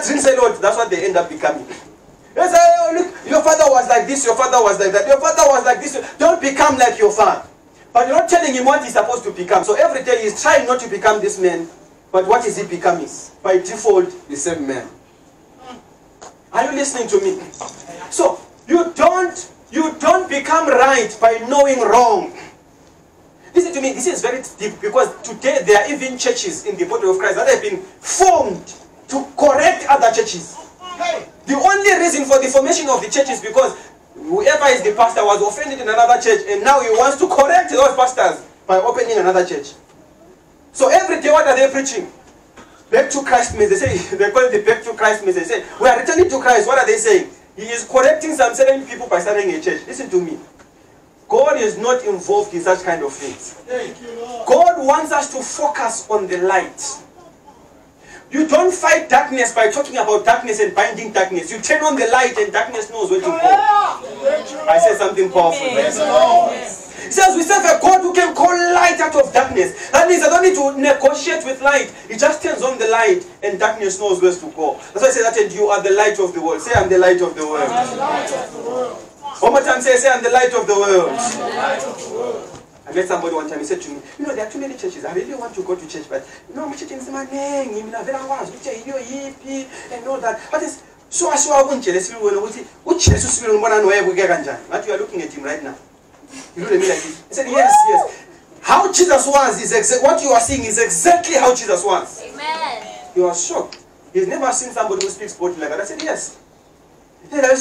that drinks a lot, that's what they end up becoming. They say, oh, look, your father was like this, your father was like that, your father was like this. Don't become like your father. But you're not telling him what he's supposed to become. So every day he's trying not to become this man. But what is he becoming? By default, the same man. Are you listening to me? So you don't become right by knowing wrong. Listen to me, this is very deep, because today there are even churches in the body of Christ that have been formed to correct other churches. The only reason for the formation of the church is because whoever is the pastor was offended in another church, and now he wants to correct those pastors by opening another church. So every day, what are they preaching? Back to Christ message. They say, they call it the back to Christ message. They say, we are returning to Christ. What are they saying? He is correcting some certain people by starting a church. Listen to me. God is not involved in such kind of things. God wants us to focus on the light. You don't fight darkness by talking about darkness and binding darkness. You turn on the light and darkness knows where to go. I said something powerful. He says we serve a God who can call light out of darkness. That means I don't need to negotiate with light. He just turns on the light and darkness knows where to go. That's why I say that, and you are the light of the world. Say, I'm the light of the world. One more time, say, I'm the light of the world. I met somebody one time, he said to me, you know, there are too many churches. I really want to go to church, but you know, I'm church in my name, and all that. But it's so I won't tell you what you are looking at him right now. You look at me like this. He said, yes, yes. How Jesus was is what you are seeing is exactly how Jesus was. Amen. You are shocked. He's never seen somebody who speaks boldly like that. I said, yes. He said,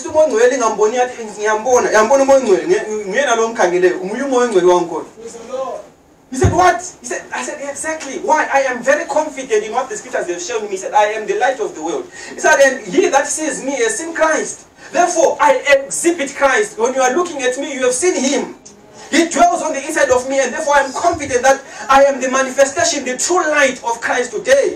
what? He said, I said, exactly. Why? I am very confident in what the scriptures have shown me. He said, I am the light of the world. He said, and he that sees me has seen Christ. Therefore, I exhibit Christ. When you are looking at me, you have seen him. He dwells on the inside of me, and therefore I am confident that I am the manifestation, the true light of Christ today.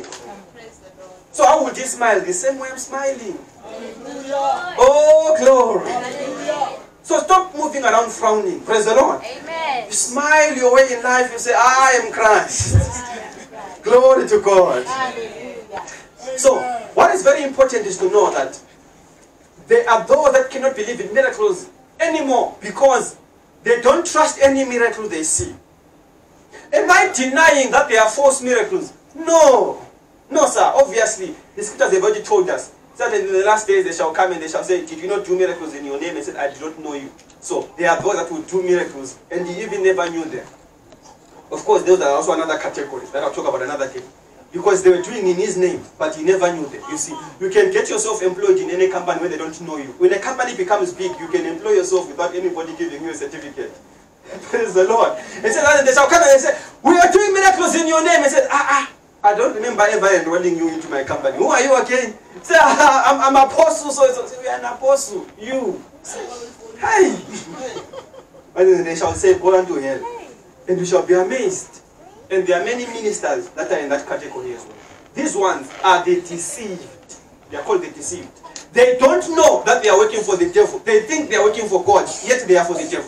So how would he smile? The same way I'm smiling. Hallelujah. Oh, glory. Hallelujah. So stop moving around frowning. Praise the Lord. Amen. You smile your way in life. You say, I am Christ. Glory to God. Hallelujah. So what is very important is to know that there are those that cannot believe in miracles anymore because they don't trust any miracle they see. Am I denying that there are false miracles? No. No, sir. Obviously, the scriptures have already told us that in the last days they shall come and they shall say, did you not do miracles in your name? And said, I did not know you. So there are those that will do miracles and you even never knew them. Of course, those are also another category that I'll talk about another day. Because they were doing in his name, but he never knew them. You see, you can get yourself employed in any company where they don't know you. When a company becomes big, you can employ yourself without anybody giving you a certificate. Praise the Lord. And so they shall come and say, we are doing miracles in your name. And said, I don't remember ever enrolling you into my company. Who are you again? Say, I'm apostle. So we are an apostle. You. Hey. And then they shall say, go unto hell. And you shall be amazed. And there are many ministers that are in that category as well. These ones are the deceived. They are called the deceived. They don't know that they are working for the devil. They think they are working for God, yet they are for the devil.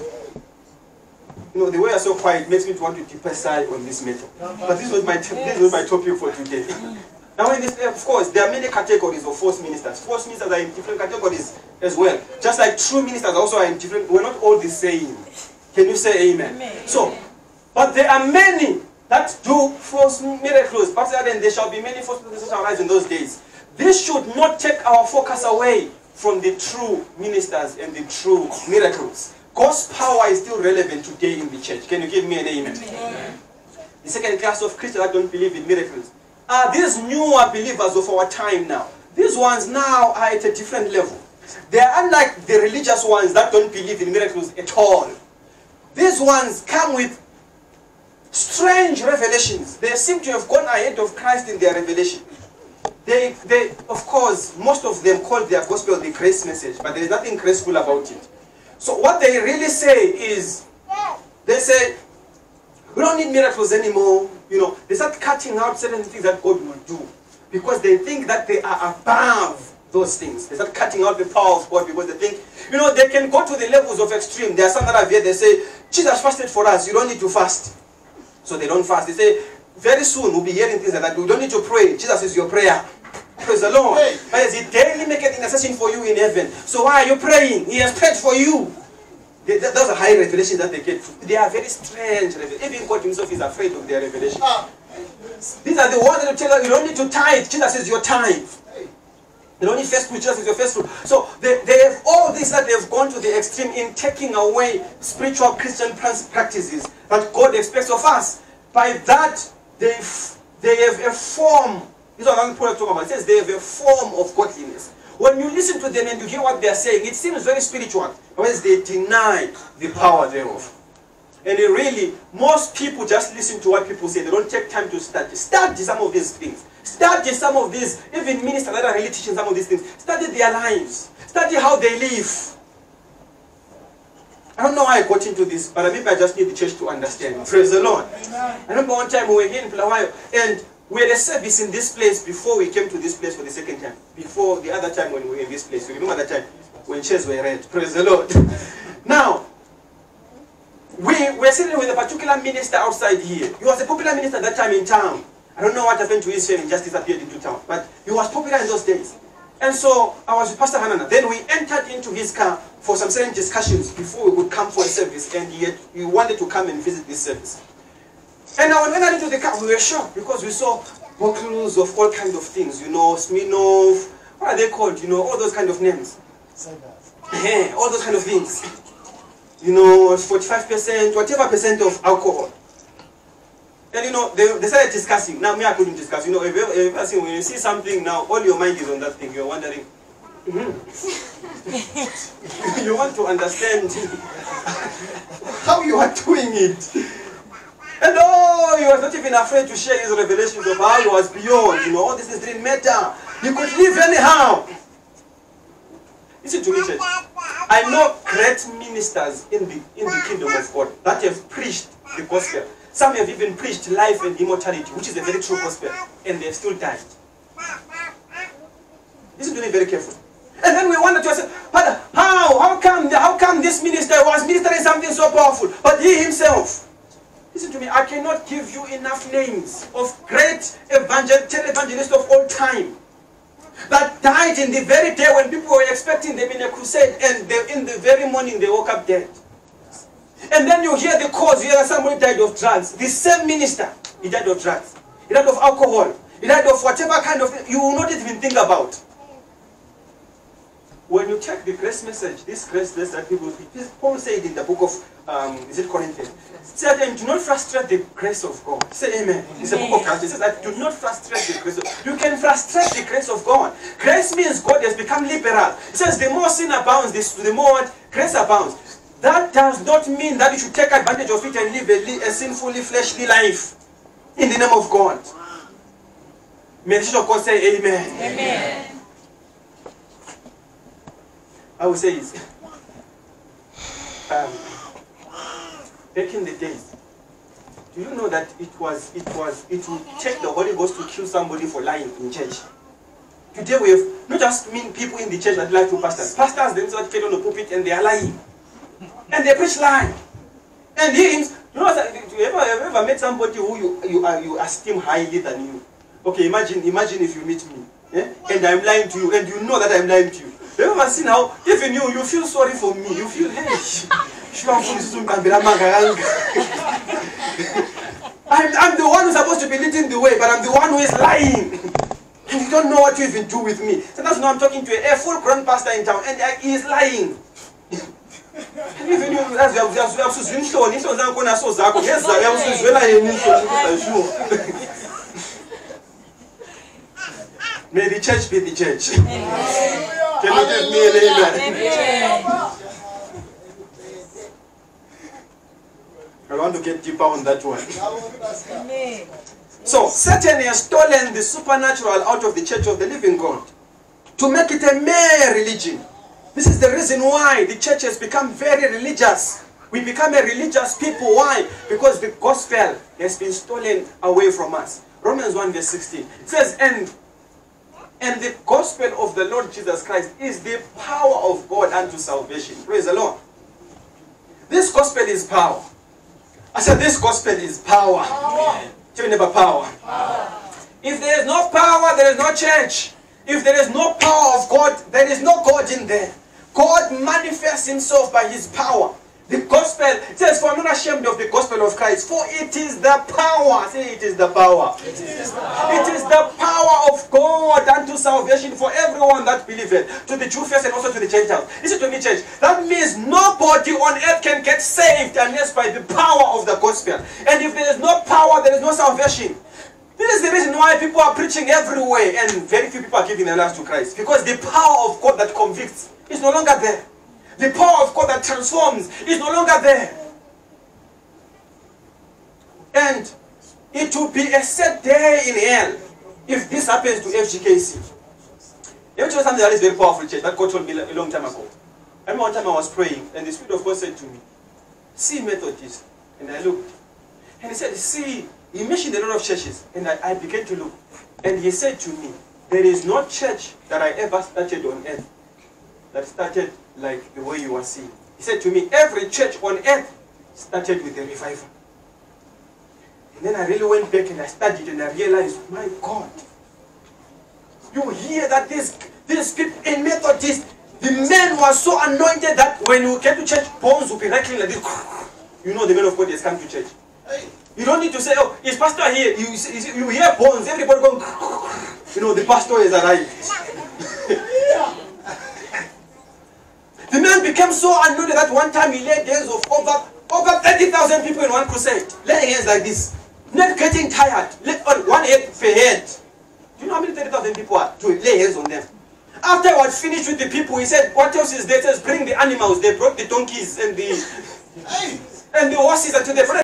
You know, the way I so quiet makes me want to deeper side on this matter. But this was my topic for today. Now, in this, of course, there are many categories of false ministers. False ministers are in different categories as well. Just like true ministers also are in different. We're not all the same. Can you say amen? Amen. So, but there are many that do false miracles. But then there shall be many false miracles that shall arise in those days. This should not take our focus away from the true ministers and the true miracles. God's power is still relevant today in the church. Can you give me an amen? Amen. The second class of Christians that don't believe in miracles are these newer believers of our time now. These ones now are at a different level. They are unlike the religious ones that don't believe in miracles at all. These ones come with strange revelations. They seem to have gone ahead of Christ in their revelation. They of course, most of them call their gospel the grace message, but there is nothing graceful about it. So what they really say is, they say, we don't need miracles anymore. You know, they start cutting out certain things that God will do because they think that they are above those things. They start cutting out the power of God because they think, you know, they can go to the levels of extreme. There are some that are here, they say, Jesus fasted for us, you don't need to fast. So they don't fast. They say, very soon we'll be hearing things like that. We don't need to pray. Jesus is your prayer. Praise the Lord. Hey. But as He daily maketh intercession for you in heaven. So why are you praying? He has prayed for you. Those are high revelations that they get. They are very strange revelations. Even God Himself is afraid of their revelation. These are the ones that will tell you don't need to tithe. Jesus says your tithe. You don't need first fruit, Jesus is your first fruit. So they have all this that they've gone to the extreme in taking away spiritual Christian practices that God expects of us. By that, they have a form. This is what I'm talking about. It says they have a form of godliness. When you listen to them and you hear what they are saying, it seems very spiritual. Whereas they deny the power thereof. And really, most people just listen to what people say. They don't take time to study. Study some of these things. Study some of these, even ministers that are really teaching some of these things. Study their lives. Study how they live. I don't know how I got into this, but maybe I just need the church to understand. Praise the Lord. I remember one time we were here in Bulawayo, and we had a service in this place before we came to this place for the second time. Before the other time when we were in this place. You remember that time when chairs were red. Praise the Lord. Now, we were sitting with a particular minister outside here. He was a popular minister at that time in town. I don't know what happened to his fame and just disappeared into town. But he was popular in those days. And so I was with Pastor Hanana. Then we entered into his car for some certain discussions before we would come for a service. And he wanted to come and visit this service. And now when we entered into the car, we were shocked because we saw bottles of all kinds of things. You know, Smirnoff, what are they called? You know, all those kind of names. Yeah, all those kind of things. You know, 45%, whatever percent of alcohol. And you know, they started discussing. Now, me, I couldn't discuss. You know, if when you see something now, all your mind is on that thing. You're wondering. You want to understand how you are doing it. And he was not even afraid to share his revelations of how he was beyond. You know, all this didn't matter. He could live anyhow. Listen to me, church. I know great ministers in the kingdom of God that have preached the gospel. Some have even preached life and immortality, which is a very true gospel, and they have still died. Listen to me very carefully. And then we wonder to ourselves, Father, how come this minister was ministering something so powerful, but he himself? Listen to me, I cannot give you enough names of great televangelists of all time that died in the very day when people were expecting them in a crusade, and in the very morning they woke up dead. And then you hear the cause, you hear that somebody died of drugs. The same minister, he died of drugs. He died of alcohol. He died of whatever kind of thing you will not even think about. When you check the grace message, this grace that people speak, Paul said in the book of, is it Corinthians? He said, do not frustrate the grace of God. Say amen. It's a book of Galatians. It says that do not frustrate the grace of God. You can frustrate the grace of God. Grace means God has become liberal. It says the more sin abounds, the more grace abounds. That does not mean that you should take advantage of it and live a sinfully fleshly life in the name of God. May the church of God say amen. Amen. I will say this. Back in the days, do you know that it would take the Holy Ghost to kill somebody for lying in church? Today we have not just people in the church that lie to pastors. Pastors themselves get on the pulpit and they are lying. And they preach lie. And hymns, you know, you ever met somebody who you esteem highly than you? Okay, imagine if you meet me, and I'm lying to you, and you know that I'm lying to you. You ever seen how, even you feel sorry for me, you feel, hey, I'm the one who's supposed to be leading the way, but I'm the one who is lying. And you don't know what to even do with me. Sometimes now I'm talking to a full-grown pastor in town, and he is lying. And even you, as you have may the church be the church. Can you give me an amen? I want to get deeper on that one. So, Satan has stolen the supernatural out of the church of the living God to make it a mere religion. This is the reason why the church has become very religious. We become a religious people. Why? Because the gospel has been stolen away from us. Romans 1 verse 16. It says, and the gospel of the Lord Jesus Christ is the power of God unto salvation. Praise the Lord. This gospel is power. I said this gospel is power. Tell me about power. If there is no power, there is no church. If there is no power of God, there is no God in there. God manifests himself by his power. The gospel, it says, for I'm not ashamed of the gospel of Christ, for it is the power. Say, it is the power. It is the power. It is the power of God unto salvation for everyone that believeth, to the Jew first and also to the Gentiles. Listen to me, church. That means nobody on earth can get saved unless by the power of the gospel. And if there is no power, there is no salvation. This is the reason why people are preaching everywhere and very few people are giving their lives to Christ. Because the power of God that convicts is no longer there. The power of God that transforms is no longer there. And it will be a sad day in hell if this happens to FGKC. Let me tell you something that is very powerful, church, that God told me a long time ago. I remember one time I was praying and the Spirit of God said to me, see Methodist. And I looked. And he said, see, he mentioned a lot of churches. And I began to look. And he said to me, there is no church that I ever started on earth that started like the way you are seeing. He said to me, every church on earth started with a revival. And then I really went back and I studied and I realized, my God, you hear that these people in Methodist, the men were so anointed that when you get to church, bones will be rattling like this. You know the man of God has come to church. You don't need to say, oh, is pastor here? You hear bones, everybody going, you know, the pastor has arrived. The man became so anointed that one time he laid hands of over 30,000 people in one crusade. Laying hands like this. Not getting tired. On one head per head. Do you know how many 30,000 people are to lay hands on them? After I was finished with the people, he said, what else is there? He says, bring the animals. They brought the donkeys and the horses until they